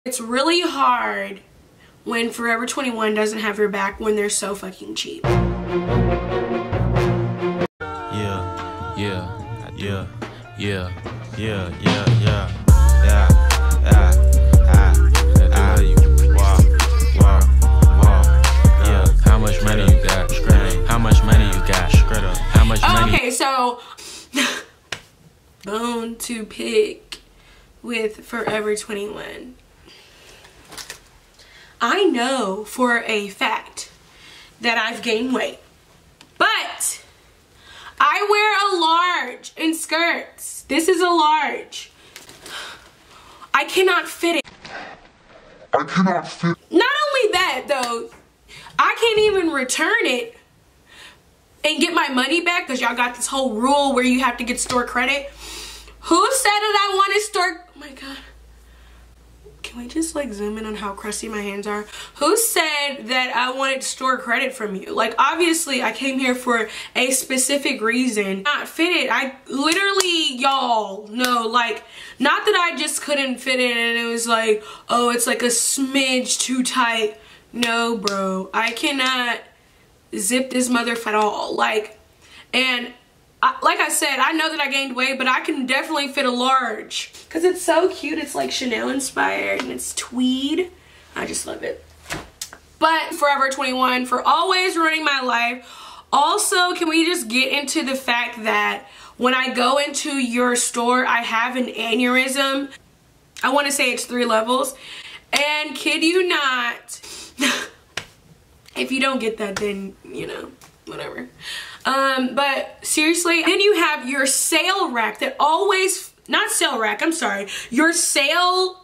It's really hard when Forever 21 doesn't have your back when they're so fucking cheap. How much money you got? How much money you got? How much money? Okay, so bone to pick with Forever 21. I know for a fact that I've gained weight, but I wear a large in skirts. This is a large. I cannot fit it. Not only that though, I can't even return it and get my money back because y'all got this whole rule where you have to get store credit. Who said that I wanted store? Oh my god. Can we just like zoom in on how crusty my hands are? Who said that I wanted store credit from you? Like, obviously I came here for a specific reason. Not fit it. I literally, y'all know, like, not that I just couldn't fit it and it was like, oh, it's like a smidge too tight. No, bro. I cannot zip this motherfucker at all. Like, and like I said, I know that I gained weight, but I can definitely fit a large. Because it's so cute. It's like Chanel inspired and it's tweed. I just love it. But Forever 21 for always ruining my life. Also, can we just get into the fact that when I go into your store, I have an aneurysm. I want to say it's 3 levels. And kid you not, if you don't get that, then, you know, whatever. But seriously, then you have your sale rack that always, not sale rack, I'm sorry, your sale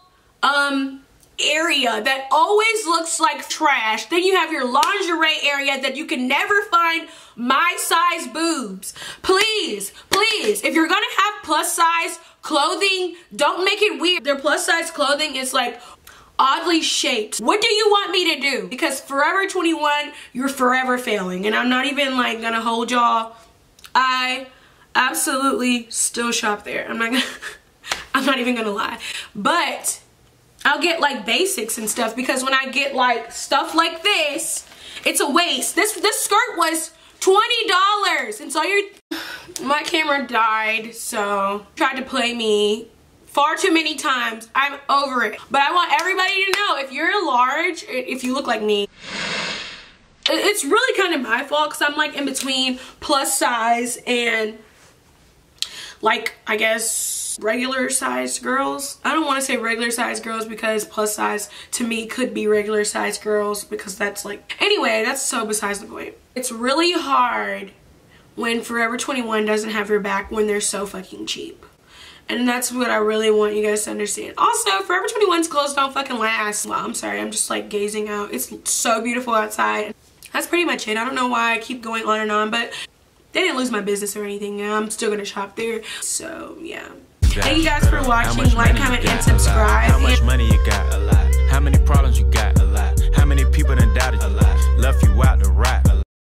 area that always looks like trash. Then you have your lingerie area that you can never find my size boobs. Please, please, if you're gonna have plus size clothing, don't make it weird. Their plus size clothing is like oddly shaped. What do you want me to do? Because Forever 21, you're forever failing. And I'm not even like gonna hold y'all. I absolutely still shop there. I'm not even gonna lie. But I'll get like basics and stuff because when I get like stuff like this, it's a waste. This skirt was $20 and so my camera died, so tried to play me far too many times. I'm over it. But I want everybody to know, if you're a large, if you look like me, it's really kind of my fault because I'm like in between plus size and like, I guess, regular sized girls. I don't want to say regular sized girls because plus size to me could be regular sized girls because that's like, anyway, that's so besides the point. It's really hard when Forever 21 doesn't have your back when they're so fucking cheap. And that's what I really want you guys to understand. Also, Forever 21's clothes don't fucking last. Well, I'm sorry, I'm just like gazing out. It's so beautiful outside. That's pretty much it. I don't know why I keep going on and on, but they didn't lose my business or anything. I'm still gonna shop there. So, yeah. Thank you guys for watching. Like, comment, and subscribe. How much money you got? A lot. How many problems you got?